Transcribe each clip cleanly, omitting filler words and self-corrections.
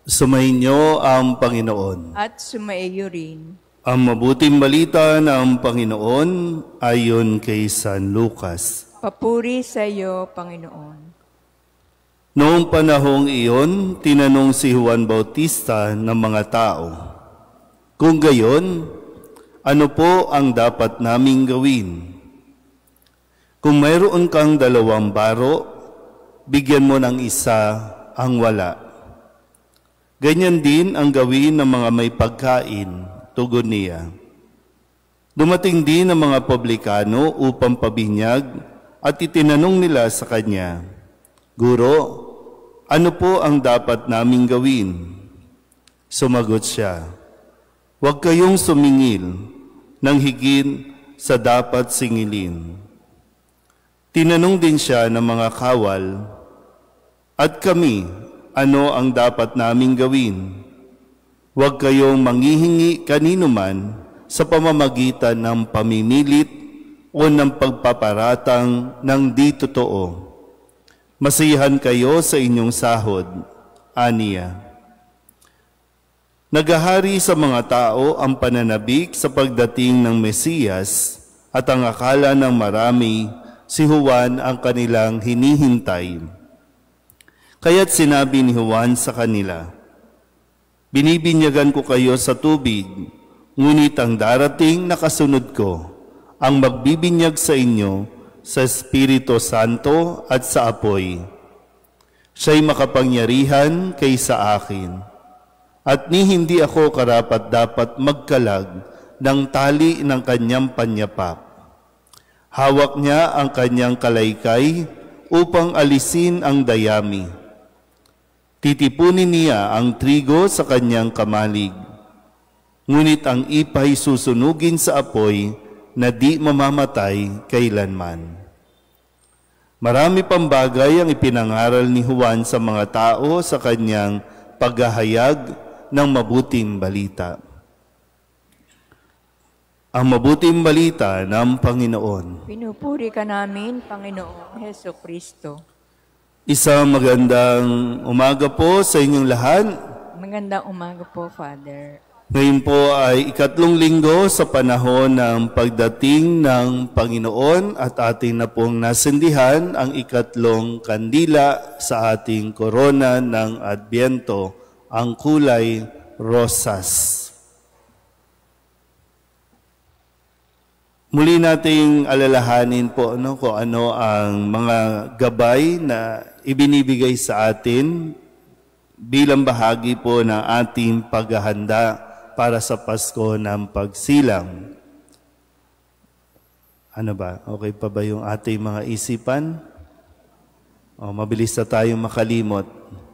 Sumainyo ang Panginoon. At sumaiyo rin. Ang mabuting balita ng Panginoon ayon kay San Lucas. Papuri sa iyo, Panginoon. Noong panahong iyon, tinanong si Juan Bautista ng mga tao, "Kung gayon, ano po ang dapat naming gawin? Kung mayroon kang 2 baro, bigyan mo ng isa ang wala. Ganyan din ang gawin ng mga may pagkain," tugon niya. Dumating din ang mga publikano upang pabinyag at itinanong nila sa kanya, "Guro, ano po ang dapat naming gawin?" Sumagot siya, "Huwag kayong sumingil ng higit sa dapat singilin." Tinanong din siya ng mga kawal, "At kami, ano ang dapat naming gawin?" "Huwag kayong manghihingi kanino man sa pamamagitan ng pamimilit o ng pagpaparatang ng di totoo. Masiyahan kayo sa inyong sahod," aniya. Nagahari sa mga tao ang pananabik sa pagdating ng Mesiyas at ang akala ng marami si Juan ang kanilang hinihintay. Kaya't sinabi ni Juan sa kanila, "Binibinyagan ko kayo sa tubig, ngunit ang darating na kasunod ko, ang magbibinyag sa inyo sa Espiritu Santo at sa apoy. Siya'y makapangyarihan kaysa akin, at hindi ako karapat-dapat magkalag ng tali ng kanyang panyapak. Hawak niya ang kanyang kalaykay upang alisin ang dayami. Titipunin niya ang trigo sa kanyang kamalig, ngunit ang ipay susunugin sa apoy na di mamamatay kailanman." Marami pang bagay ang ipinangaral ni Juan sa mga tao sa kanyang paghahayag ng mabuting balita. Ang mabuting balita ng Panginoon. Pinupuri ka namin, Panginoong Hesukristo. Isang magandang umaga po sa inyong lahat. Magandang umaga po, Father. Ngayon po ay 3 linggo sa panahon ng pagdating ng Panginoon at ating na pong nasindihan ang 3 kandila sa ating korona ng Adbyento, ang kulay rosas. Muli nating alalahanin po kung ano ang mga gabay na ibinibigay sa atin bilang bahagi po ng ating paghahanda para sa Pasko ng Pagsilang. Ano ba? Okay pa ba yung ating mga isipan? Mabilis na tayong makalimot.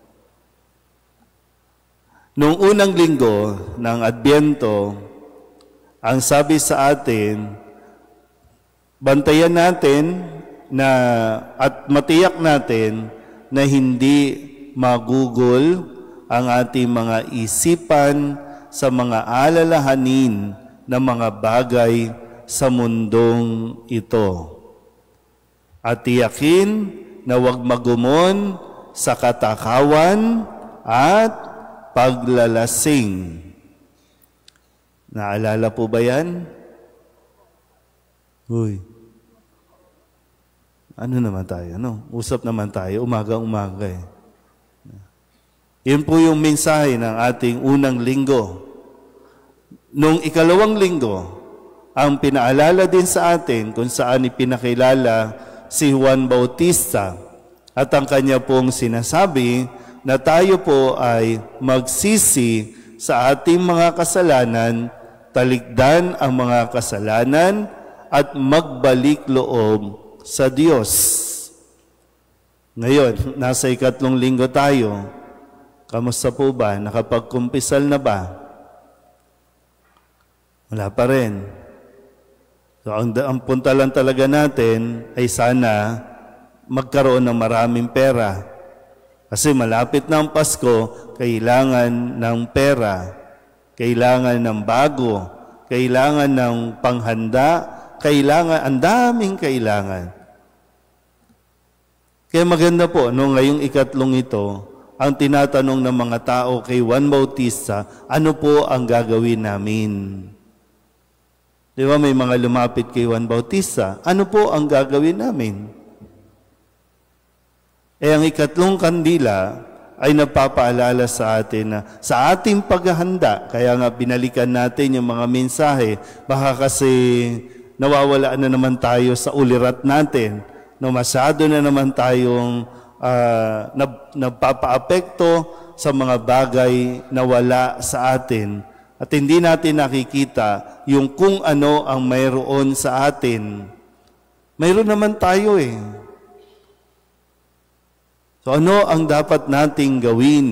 Noong unang linggo ng Adbyento, ang sabi sa atin, bantayan natin at matiyak natin na hindi magugol ang ating mga isipan sa mga alalahanin ng mga bagay sa mundong ito. At tiyakin na huwag magumon sa katakawan at paglalasing. Naalala po ba yan? Uy, ano naman tayo, Usap naman tayo, umaga-umaga eh. Yun po yung mensahe ng ating unang linggo. Nung 2 linggo, ang pinaalala din sa atin kung saan ipinakilala si Juan Bautista at ang kanya pong sinasabi na tayo po ay magsisi sa ating mga kasalanan, talikdan ang mga kasalanan, at magbalik loob sa Diyos. Ngayon, nasa 3 linggo tayo. Kamusta po ba? Nakapagkumpisal na ba? Wala pa rin. So, ang punta lang talaga natin ay sana magkaroon ng maraming pera. Kasi malapit na ang Pasko, kailangan ng pera, kailangan ng bago, kailangan ng panghanda, ang daming kailangan. Kaya maganda po, ngayong 3 ito, ang tinatanong ng mga tao kay Juan Bautista, ano po ang gagawin namin? Di ba may mga lumapit kay Juan Bautista, ano po ang gagawin namin? Ang ikatlong kandila ay nagpapaalala sa atin na sa ating paghahanda, kaya nga binalikan natin yung mga mensahe, baka kasi nawawalaan na naman tayo sa ulirat natin, no, masyado na naman tayong nagpapaapekto sa mga bagay na wala sa atin at hindi natin nakikita yung kung ano ang mayroon sa atin. Mayroon naman tayo eh. So ano ang dapat nating gawin?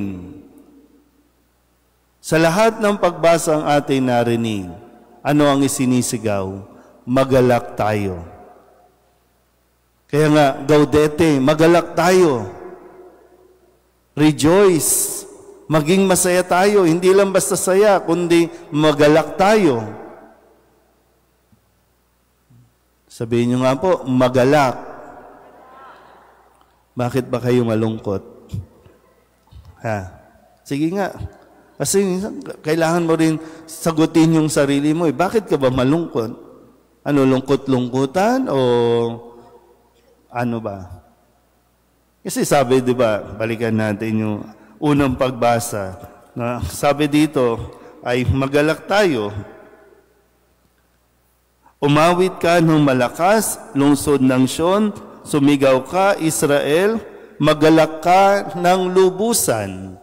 Sa lahat ng pagbasa ang ating narinig, ano ang isinisigaw? Magalak tayo. Kaya nga, gaudete, magalak tayo. Rejoice. Maging masaya tayo. Hindi lang basta saya, kundi magalak tayo. Sabihin nyo nga po, magalak. Bakit ba kayo malungkot? Sige nga. Kasi kailangan mo rin sagutin yung sarili mo. Bakit ka ba malungkot? Ano, lungkot-lungkutan o ano ba? Kasi sabi, di ba, balikan natin yung unang pagbasa. Na sabi dito ay magalak tayo. Umawit ka ng malakas, lungsod ng Sion, sumigaw ka, Israel, magalak ka ng lubusan.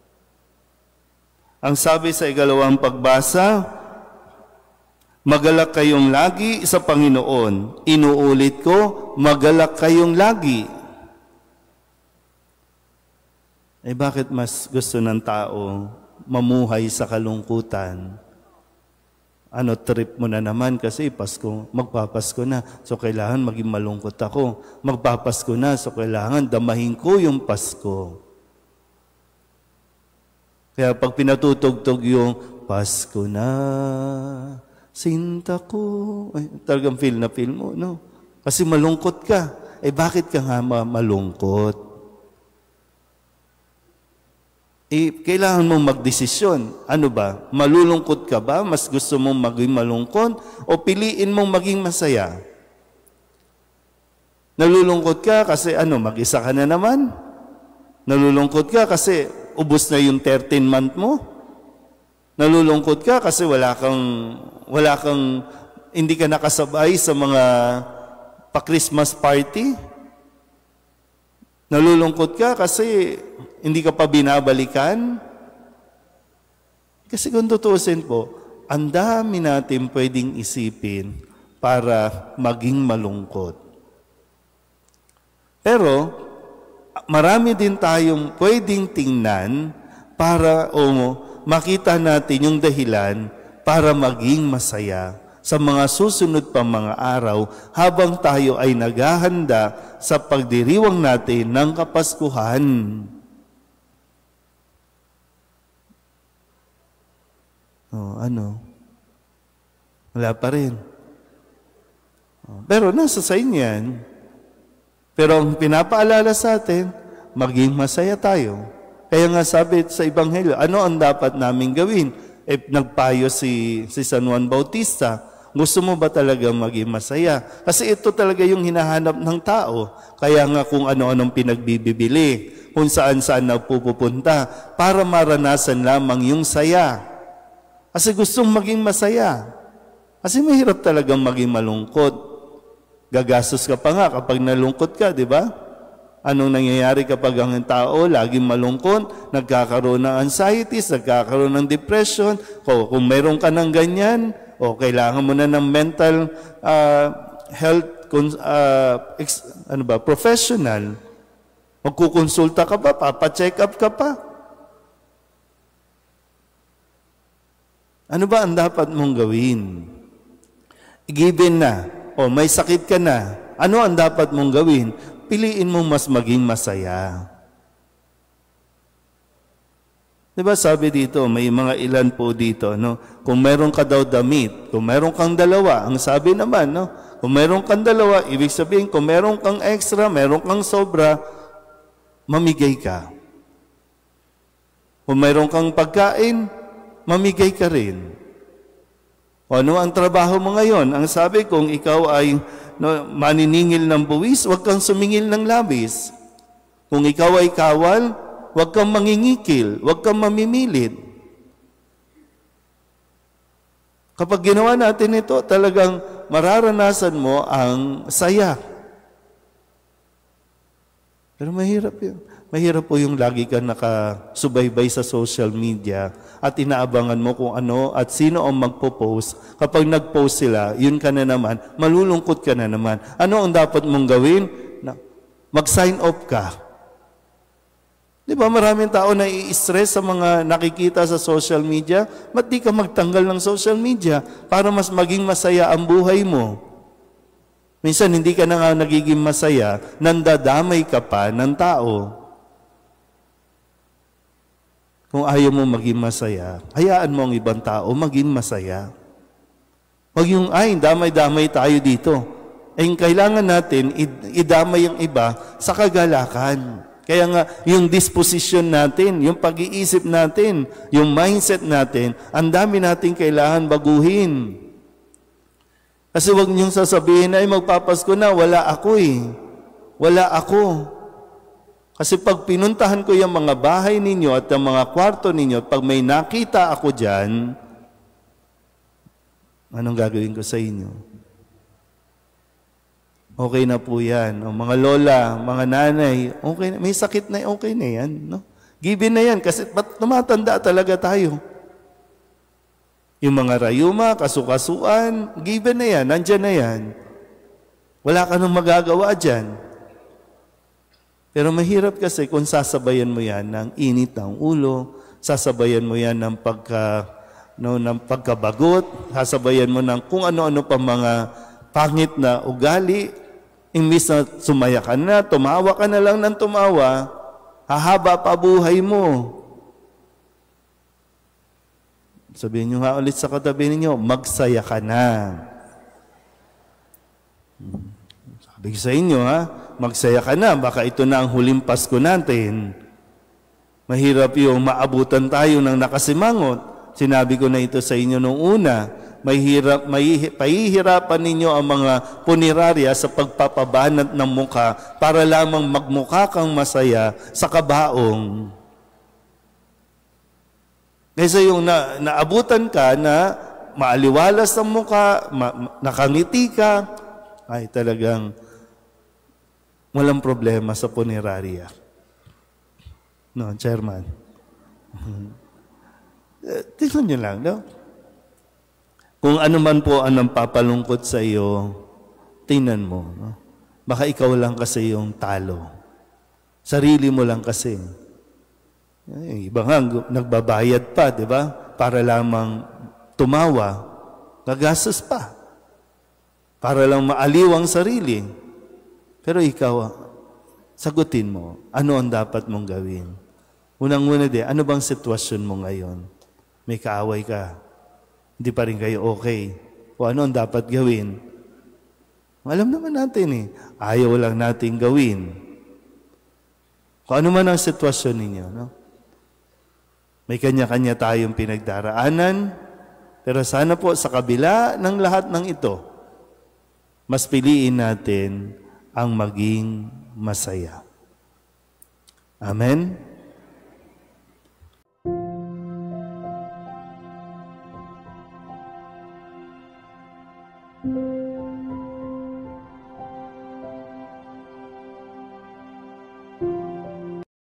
Ang sabi sa ikalawang pagbasa, magalak kayong lagi sa Panginoon. Inuulit ko, magalak kayong lagi. Bakit mas gusto ng tao mamuhay sa kalungkutan? Ano, trip mo na naman kasi Pasko, magpapasko na, so kailangan maging malungkot ako. Magpapasko na, so kailangan damahin ko yung Pasko. Kaya pag pinatutugtog yung Pasko na, sinta ko, talagang feel na feel mo, no? Kasi malungkot ka. Bakit ka nga malungkot? Kailangan mong magdesisyon. Ano ba? Malulungkot ka ba? Mas gusto mong maging malungkot? O piliin mong maging masaya? Nalulungkot ka kasi mag-isa ka na naman? Nalulungkot ka kasi ubos na yung 13th month mo? Nalulungkot ka kasi hindi ka nakasabay sa mga pa-Christmas party? Nalulungkot ka kasi hindi ka pa binabalikan? Kasi kung tutusin po, ang dami natin pwedeng isipin para maging malungkot. Pero, marami din tayong pwedeng tingnan para makita natin yung dahilan para maging masaya sa mga susunod pang mga araw habang tayo ay naghahanda sa pagdiriwang natin ng Kapaskuhan. Wala pa rin. Pero nasa sa inyo yan. Pero ang pinapaalala sa atin, maging masaya tayo. Kaya nga sabi sa Ebanghelyo, ano ang dapat namin gawin? Nagpayo si San Juan Bautista, gusto mo ba talaga maging masaya? Kasi ito talaga yung hinahanap ng tao. Kaya nga kung ano-anong pinagbibili, kung saan-saan nagpupunta, para maranasan lamang yung saya. Kasi gustong maging masaya. Kasi mahirap talagang maging malungkot. Gagastos ka pa nga kapag nalungkot ka, di ba? Anong nangyayari kapag ang tao laging malungkot, nagkakaroon ng anxieties, nagkakaroon ng depression, kung mayroon ka ng ganyan, kailangan mo na ng mental health professional. Magkukonsulta ka pa, papacheck up ka pa. Ano ba ang dapat mong gawin? Given na, may sakit ka na, ano ang dapat mong gawin? Piliin mong mas maging masaya. Diba sabi dito, may mga ilan po dito, kung meron ka daw damit, kung meron kang dalawa, ang sabi naman, kung meron kang dalawa, ibig sabihin, kung meron kang extra, meron kang sobra, mamigay ka. Kung mayroon kang pagkain, mamigay ka rin. O ano ang trabaho mo ngayon? Ang sabi, kung ikaw ay maniningil ng buwis, huwag kang sumingil ng labis. Kung ikaw ay kawal, huwag kang mangingikil, huwag kang mamimilit. Kapag ginawa natin ito, talagang mararanasan mo ang saya. Pero mahirap yun. Mahirap po yung lagi ka nakasubaybay sa social media at inaabangan mo kung ano at sino ang magpo-post. Kapag nag-post sila, yun ka na naman, malulungkot ka na naman. Ano ang dapat mong gawin? Mag-sign off ka. Di ba maraming tao na i-stress sa mga nakikita sa social media? Ba't di ka magtanggal ng social media para mas maging masaya ang buhay mo? Minsan hindi ka na nga nagiging masaya, nandadamay ka pa ng tao. Kung ayaw mo maging masaya, hayaan mo ang ibang tao maging masaya. Huwag yung, damay-damay tayo dito. Kailangan natin idamay ang iba sa kagalakan. Kaya nga, yung disposition natin, yung pag-iisip natin, yung mindset natin, ang dami natin kailangan baguhin. Kasi huwag niyong sasabihin, magpapasko na, wala ako eh. Wala ako. Kasi pag pinuntahan ko yung mga bahay ninyo at yung mga kwarto ninyo, at pag may nakita ako dyan, anong gagawin ko sa inyo? Okay na po yan. O mga lola, mga nanay, okay na, may sakit na, okay na yan. No? Given na yan, kasi tumatanda talaga tayo. Yung mga rayuma, kasukasuan, given na yan, nandyan na yan. Wala ka nang magagawa dyan. Pero mahirap kasi kung sasabayan mo yan ng init ng ulo, sasabayan mo yan ng pagkabagot, sasabayan mo ng kung ano-ano pa mga pangit na ugali, imbis na sumaya ka na, tumawa ka na lang ng tumawa, hahaba pa buhay mo. Sabihin nyo nga ulit sa katabi ninyo, magsaya ka na. Sabi sa inyo, magsaya ka na, baka ito na ang huling Pasko natin. Mahirap yung maabutan tayo ng nakasimangot. Sinabi ko na ito sa inyo noong una. Pahihirapan ninyo ang mga punerarya sa pagpapabanat ng mukha para lamang magmukha kang masaya sa kabaong. Kasi yung naabutan ka na maaliwalas ang mukha, nakangiti ka, ay talagang walang problema sa punerarya. No, Chairman. Tignan nyo lang, no? Kung ano man po ang papalungkot sa iyo, tingnan mo. No? Baka ikaw lang kasi yung talo. Sarili mo lang kasi. Iba nga, nagbabayad pa, di ba? Para lamang tumawa, gagastos pa. Para lang maaliw ang sarili. Pero ikaw, sagutin mo, ano ang dapat mong gawin? Unang-una ano bang sitwasyon mo ngayon? May kaaway ka. Hindi pa rin kayo okay. O ano ang dapat gawin? Alam naman natin ayaw lang natin gawin. Kung ano man ang sitwasyon ninyo, no? May kanya-kanya tayong pinagdaraanan, pero sana po sa kabila ng lahat ng ito, mas piliin natin ang maging masaya. Amen?